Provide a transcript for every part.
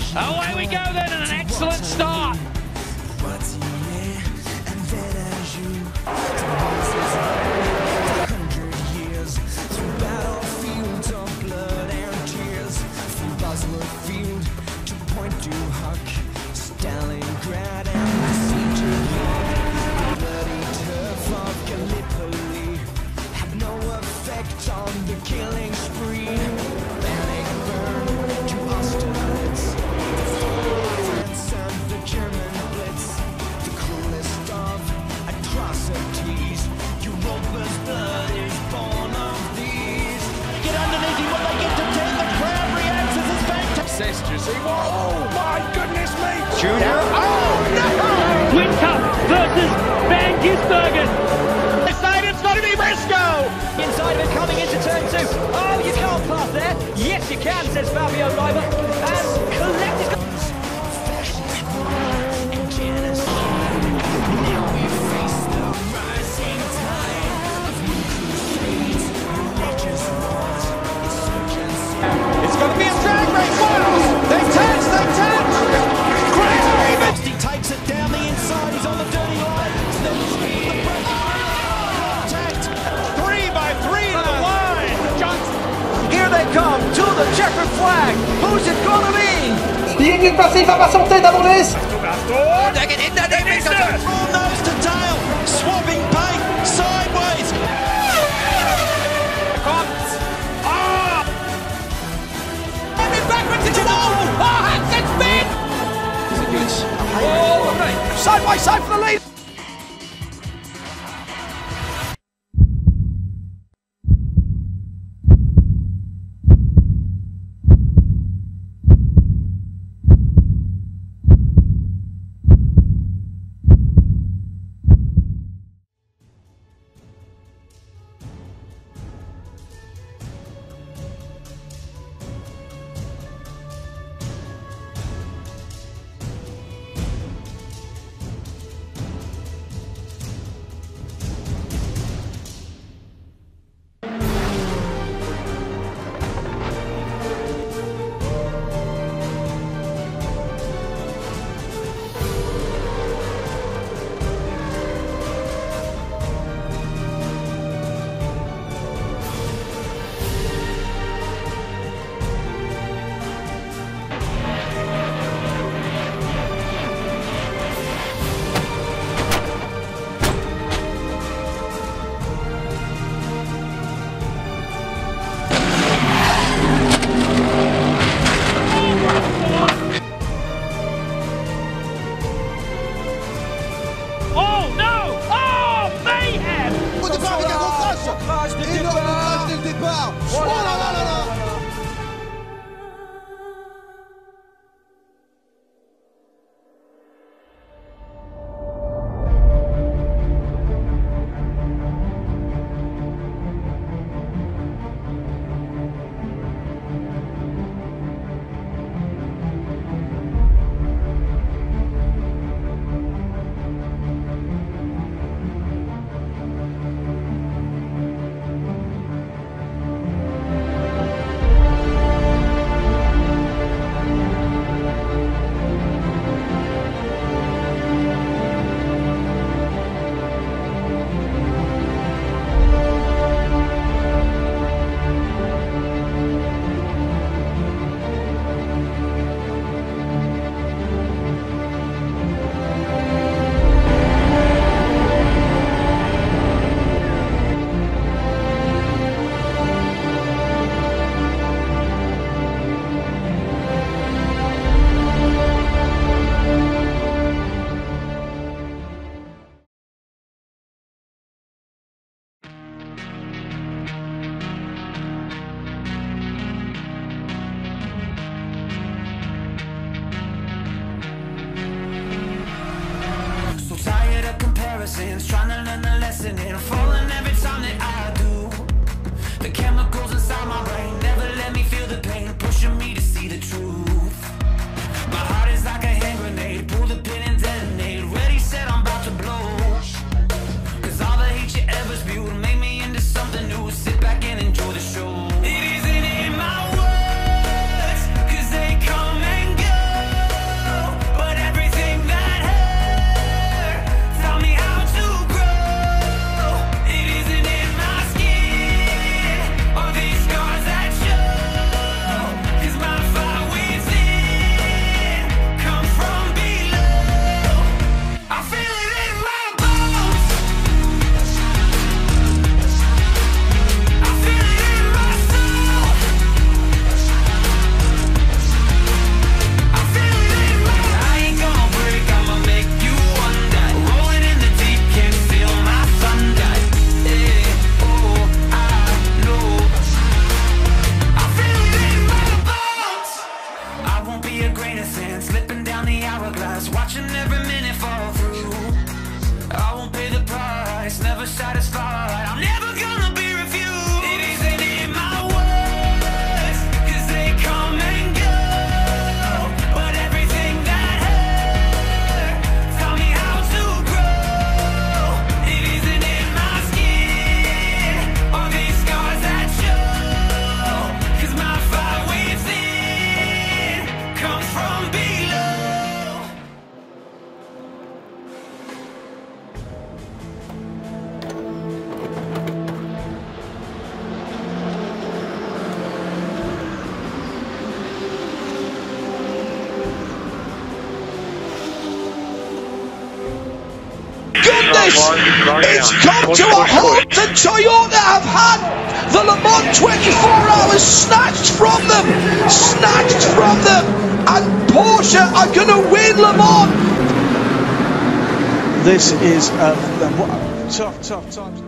Away we go then, and an excellent start. You see what? Oh my goodness me! Junior. Oh no! Twin Cup versus Van Gisbergen. Decided it's going to be Briscoe! Inside of it, coming into turn 2. Oh, you can't pass there. Yes, you can, says Fabio Riva. And collected. It's going to be a drag race! Wow! They touch! Chris he takes it down the inside. He's on the dirty line. Contact. 3 by 3 to the line. Johnson. Here they come to the checkered flag. Who's it gonna be? Il est passé, il va patienter dans l'ouest. From nose to tail. Swapping paint. Sideways. Backwards into the wall! Oh, Hansen's spin! Is it good? Oh, okay. Side by side for the lead! comparisons, trying to learn the lesson and I'm falling every time that I do. The chemicals inside my brain never let me feel the pain, pushing me to see the truth. My heart is like a hand grenade, pull the pin and detonate, ready, set, I'm about to blow. Cause all the hate you ever spewed made me into something new. Sit back and enjoy the show. It isn't in my words, cause they come and go. won't be a grain of sand slipping down the hourglass, watching every minute fall through. I won't pay the price, never satisfied. I'm never gonna be refused. It isn't in my words, 'cause they come and go. But everything that hurt taught me how to grow. It isn't in my skin or these scars that show, 'cause my fire within comes from below. Goodness! It's come to a halt, and Toyota have had the Le Mans 24 hours snatched from them! Snatched from them! And Porsche are going to win Le Mans! This is tough times.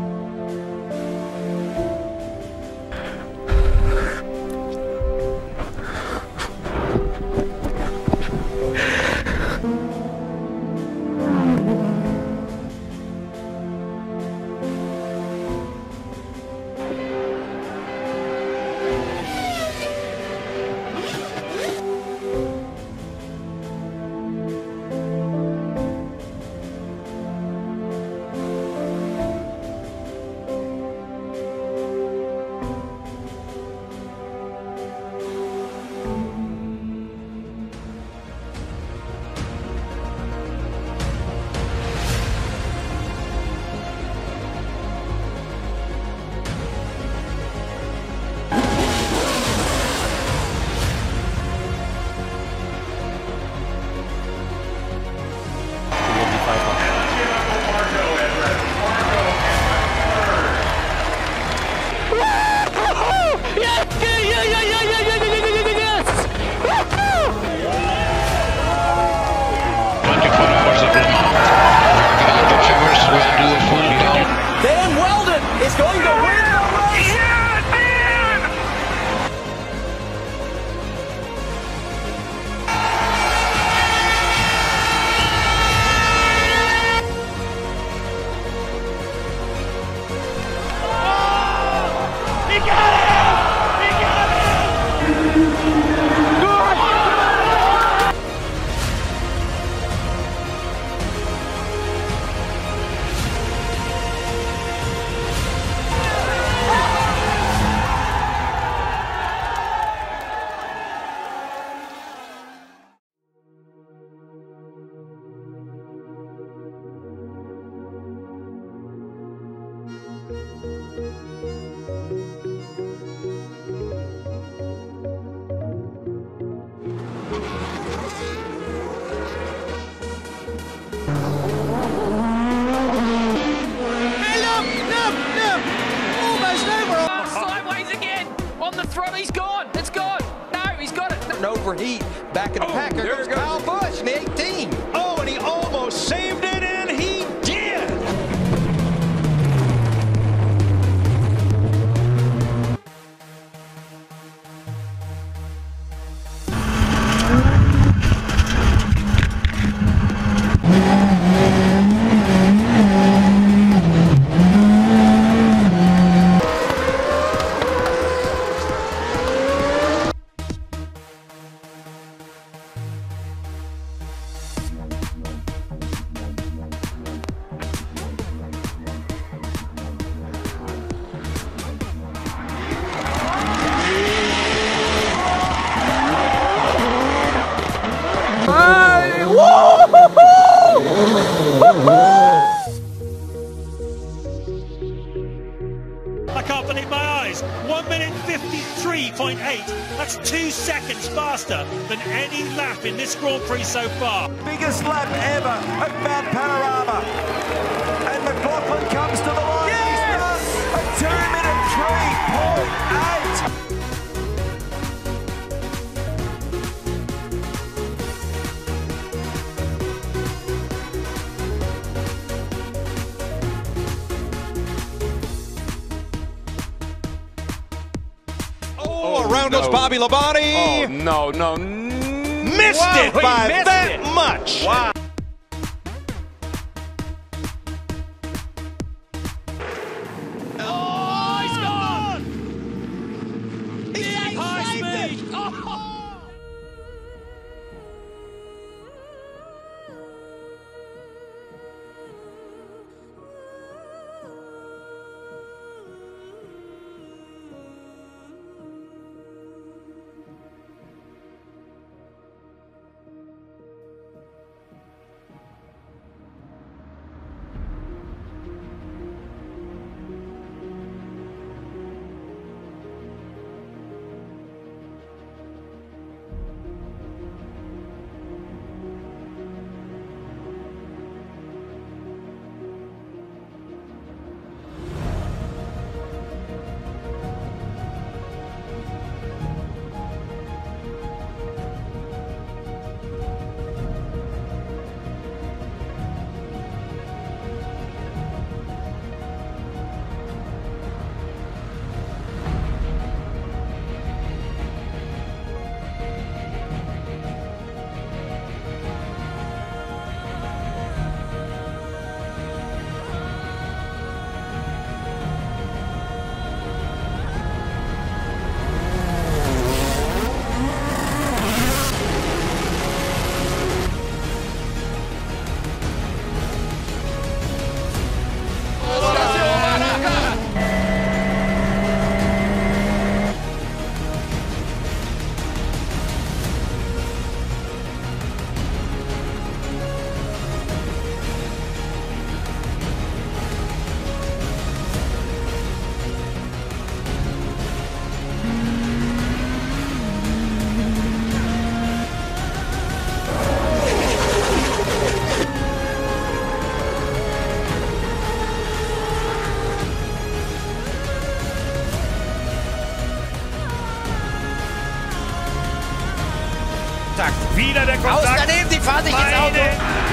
Is going to win the race. He got it! He got it! He's gone. It's gone. No, he's got it. An overheat back in the pack. There goes Kyle Busch in the 18. Oh, and he almost saved it, and he did. I can't believe my eyes. 1 minute 53.8. That's 2 seconds faster than any lap in this Grand Prix so far. Biggest lap ever at Mount Panorama. And McLaughlin comes to the line. Yes! A 2-minute 3.8. Around goes Bobby Labonte. Oh, no. missed it by that much. Wow. Oh, he's gone! High speed! Oh. Wieder der Kontakt. Aus daneben, die fahren sich ins Auto.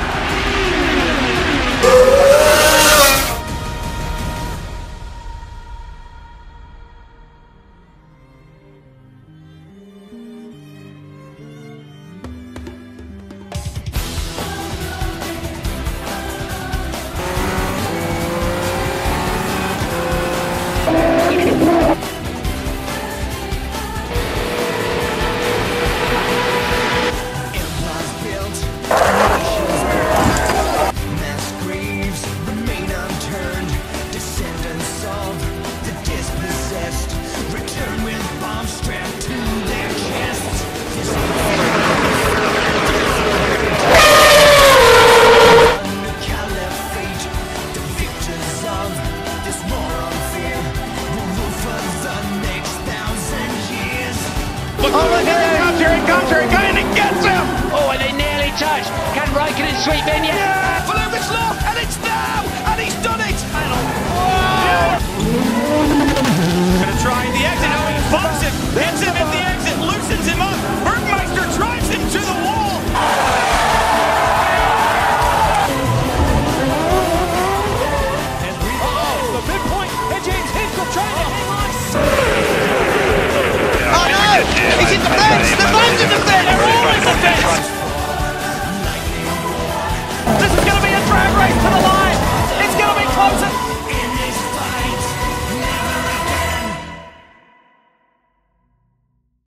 Oh, look at that. Here it comes, here it gets him. Oh, and they nearly touched. Can Raikkonen sweep in? Yes.